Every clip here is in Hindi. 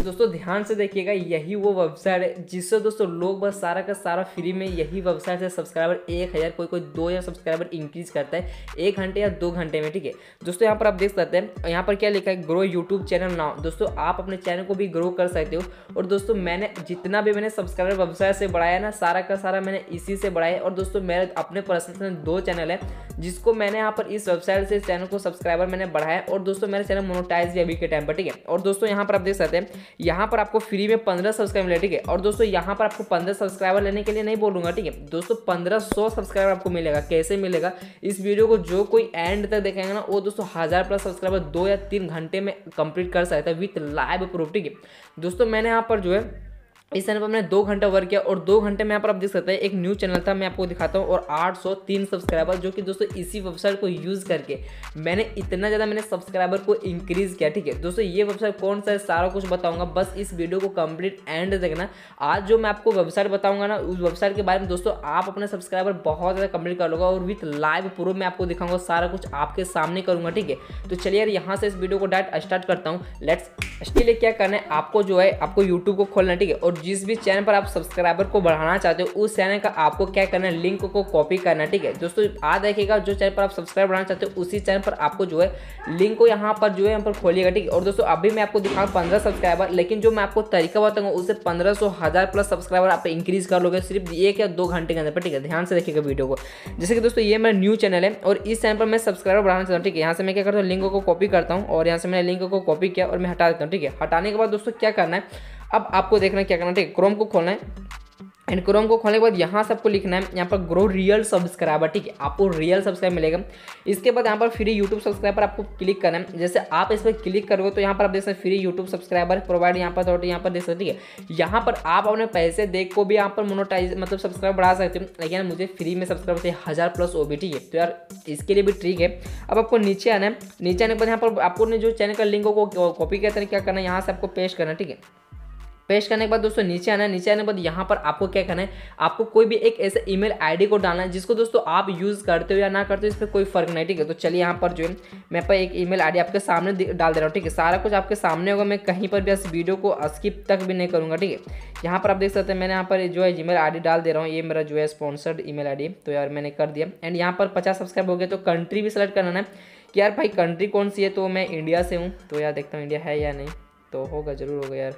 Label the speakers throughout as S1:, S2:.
S1: दोस्तों ध्यान से देखिएगा, यही वो वेबसाइट है जिससे दोस्तों लोग बस सारा का सारा फ्री में यही वेबसाइट से सब्सक्राइबर 1000 कोई 2000 सब्सक्राइबर इंक्रीज करता है 1 घंटे या 2 घंटे में। ठीक है दोस्तों, यहाँ पर आप देख सकते हैं, यहाँ पर क्या लिखा है, ग्रो यूट्यूब चैनल नाउ। दोस्तों आप अपने चैनल को भी ग्रो कर सकते हो। और दोस्तों मैंने जितना भी मैंने सब्सक्राइबर वेबसाइट से बढ़ाया ना, सारा का सारा मैंने इसी से बढ़ाया। और दोस्तों मेरे अपने पर्सनल 2 चैनल है जिसको मैंने यहाँ पर इस वेबसाइट से चैनल को सब्सक्राइबर मैंने बढ़ाया। और दोस्तों मेरा चैनल मोनेटाइज भी अभी के टाइम पर। ठीक है, और दोस्तों यहाँ पर आप देख सकते हैं, यहाँ पर आपको फ्री में 15 सब्सक्राइबर मिले। ठीक है, और दोस्तों यहाँ पर आपको 15 सब्सक्राइबर लेने के लिए नहीं बोलूंगा। ठीक है दोस्तों, 1500 सब्सक्राइबर आपको मिलेगा। कैसे मिलेगा, इस वीडियो को जो कोई एंड तक देखेंगे ना, वो दोस्तों 1000+ सब्सक्राइबर 2 या 3 घंटे में कंप्लीट कर सकता है विथ लाइव प्रूफ। ठीक है दोस्तों, मैंने यहाँ पर जो है इस चैनल पर मैंने 2 घंटा वर्क किया और 2 घंटे में यहाँ पर आप देख सकते हैं एक न्यू चैनल था, मैं आपको दिखाता हूँ, और 803 सब्सक्राइबर, जो कि दोस्तों इसी वेबसाइट को यूज़ करके मैंने इतना ज़्यादा मैंने सब्सक्राइबर को इंक्रीज़ किया। ठीक है दोस्तों, ये वेबसाइट कौन सा है सारा कुछ बताऊंगा, बस इस वीडियो को कंप्लीट एंड देखना। आज जो मैं आपको वेबसाइट बताऊंगा ना, उस वेबसाइट के बारे में दोस्तों आप अपने सब्सक्राइबर बहुत ज़्यादा कंप्लीट कर लोगे और विथ लाइव प्रूफ मैं आपको दिखाऊंगा, सारा कुछ आपके सामने करूँगा। ठीक है, तो चलिए यार यहाँ से इस वीडियो को डायरेक्ट स्टार्ट करता हूँ। लेट्स। इसके लिए क्या करना है, आपको जो है आपको यूट्यूब को खोलना है। ठीक है, और जिस भी चैनल पर आप सब्सक्राइबर को बढ़ाना चाहते हो उस चैनल का आपको क्या करना है, लिंक को कॉपी करना है। ठीक है दोस्तों, आज देखिएगा जो चैनल पर आप सब्सक्राइब बढ़ाना चाहते हो उसी चैनल पर आपको जो है लिंक को यहाँ पर जो है यहाँ पर खोलिएगा। ठीक है, और दोस्तों अभी मैं आपको दिखाऊँ 15 सब्सक्राइबर, लेकिन जो मैं आपको तरीका बताऊंगा उससे 1500 1000+ सब्सक्राइबर आप इंक्रीज कर लोगे सिर्फ 1 या 2 घंटे के अंदर पर। ठीक है, ध्यान से देखिएगा वीडियो को। जैसे कि दोस्तों ये मेरा न्यू चैनल है और इस चैनल पर मैं सब्सक्राइबर बढ़ाना चाहता हूँ। ठीक है, यहाँ से मैं क्या करता हूँ, लिंक को कॉपी करता हूँ और यहाँ से मैंने लिंक को कॉपी किया और मैं हटा देता हूँ। ठीक है, हटाने के बाद दोस्तों क्या करना है, अब आपको देखना क्या करना है। ठीक है, क्रोम को खोलना है एंड क्रोम को खोलने के बाद यहाँ से आपको लिखना है यहाँ पर ग्रो रियल सब्सक्राइबर। ठीक है, आपको रियल सब्सक्राइबर मिलेगा। इसके बाद यहाँ पर फ्री यूट्यूब सब्सक्राइबर आपको क्लिक करना है। जैसे आप इस पर क्लिक करोगे तो यहाँ पर आप देख सकते फ्री यूट्यूब सब्सक्राइबर प्रोवाइड यहाँ पर यहाँ पर देख सकते। ठीक है, यहाँ पर आप अपने पैसे देख को भी यहाँ पर मोनेटाइज मतलब सब्सक्राइब बढ़ा सकते हो, लेकिन मुझे फ्री में सब्सक्राइबर चाहिए 1000+ वो भी। ठीक है, तो यार इसके लिए भी ट्रिक है। अब आपको नीचे आना है, नीचे आने के बाद यहाँ पर आपको जो चैनल का लिंक को कॉपी किया था क्या करना है, यहाँ से आपको पेस्ट करना है। ठीक है, पेस्ट करने के बाद दोस्तों नीचे आना है, नीचे आने के बाद यहाँ पर आपको क्या करना है, आपको कोई भी एक ऐसे ईमेल आईडी को डालना है जिसको दोस्तों आप यूज़ करते हो या ना करते हो, इस पर कोई फर्क नहीं। ठीक है, तो चलिए यहाँ पर जो है मैं पर एक ईमेल आईडी आपके सामने डाल दे रहा हूँ। ठीक है, सारा कुछ आपके सामने होगा, मैं कहीं पर भी इस वीडियो को स्किप तक भी नहीं करूँगा। ठीक है, यहाँ पर आप देख सकते हैं मैंने यहाँ पर जो है ईमेल आईडी डाल दे रहा हूँ, ये मेरा जो है स्पॉन्सर्ड ईमेल आईडी। तो यार मैंने कर दिया एंड यहाँ पर 50 सब्सक्राइब हो गए। तो कंट्री भी सेलेक्ट करना है कि यार भाई कंट्री कौन सी है, तो मैं इंडिया से हूँ, तो यार देखता हूँ इंडिया है या नहीं, तो होगा जरूर होगा यार,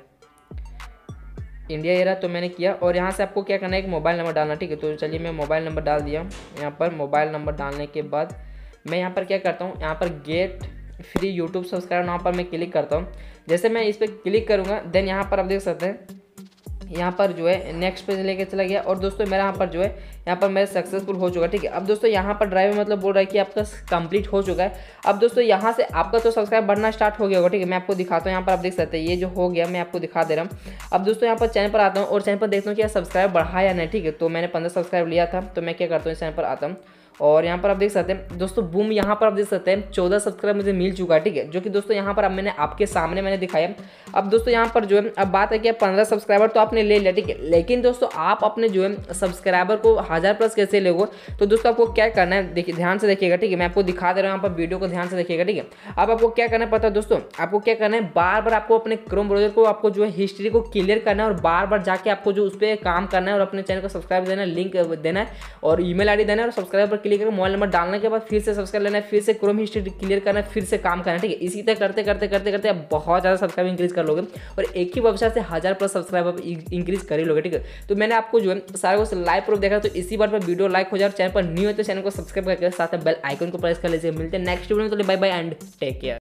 S1: इंडिया ये रहा, तो मैंने किया। और यहाँ से आपको क्या करना है, एक मोबाइल नंबर डालना। ठीक है, तो चलिए मैं मोबाइल नंबर डाल दिया। यहाँ पर मोबाइल नंबर डालने के बाद मैं यहाँ पर क्या करता हूँ, यहाँ पर गेट फ्री यूट्यूब सब्सक्राइबर यहाँ पर मैं क्लिक करता हूँ। जैसे मैं इस पर क्लिक करूँगा देन यहाँ पर आप देख सकते हैं यहाँ पर जो है नेक्स्ट पेज लेके चला गया और दोस्तों मेरा यहाँ पर जो है यहाँ पर मेरा सक्सेसफुल हो चुका। ठीक है, अब दोस्तों यहाँ पर ड्राइव मतलब बोल रहा है कि आपका कंप्लीट हो चुका है। अब दोस्तों यहाँ से आपका तो सब्सक्राइब बढ़ना स्टार्ट हो गया होगा। ठीक है, मैं आपको दिखाता हूँ, यहाँ पर आप देख सकते हैं ये जो हो गया मैं आपको दिखा दे रहा हूँ। अब दोस्तों यहाँ पर चैनल पर आता हूँ और चैनल पर देखता हूँ कि सब्सक्राइब बढ़ा या नहीं। ठीक है, तो मैंने 15 सब्सक्राइब लिया था, तो मैं क्या करता हूँ इस चैनल पर आता हूँ और यहाँ पर आप देख सकते हैं दोस्तों बूम, यहाँ पर आप देख सकते हैं 14 सब्सक्राइब मुझे मिल चुका है। ठीक है, जो कि दोस्तों यहाँ पर अब मैंने आपके सामने मैंने दिखाया। अब दोस्तों यहाँ पर जो है अब बात है कि 15 सब्सक्राइबर तो आपने ले लिया। ठीक है, लेकिन दोस्तों आप अपने जो है सब्सक्राइबर को 1000+ कैसे लोगे, तो दोस्तों आपको क्या करना है, देखिए ध्यान से देखिएगा। ठीक है, मैं आपको दिखा दे रहा हूँ यहाँ पर, वीडियो को ध्यान से देखिएगा। ठीक है, अब आपको क्या करना है पता है दोस्तों, आपको क्या करना है, बार बार आपको अपने क्रोम ब्राउज़र को आपको जो है हिस्ट्री को क्लियर करना है और बार बार जाके आपको जो उस पर काम करना है और अपने चैनल को सब्सक्राइब देना है, लिंक देना है और ईमेल आईडी देना है और सब्सक्राइब पर क्लिक करके मोबाइल नंबर डालने के बाद फिर से सब्सक्राइब लेना है, फिर से क्रोम हिस्ट्री क्लियर करना है, फिर से काम करना है। ठीक है, इसी तरह करते करते करते करते आप बहुत ज़्यादा सब्सक्राइब इंक्रीज कर लोगे और एक ही वेबसाइट से 1000+ सब्सक्राइब आप इंक्रीज कर ही लोगे। ठीक है, तो मैंने आपको जो है सारा कुछ लाइव प्रूफ देखा, तो इसी बार पर वीडियो लाइक हो जाए और चैनल पर न्यू है तो चैनल को सब्सक्राइब करके साथ बेल आइकन को प्रेस कर लीजिए। मिलते हैं नेक्स्ट वीडियो में, तो bye bye and take care.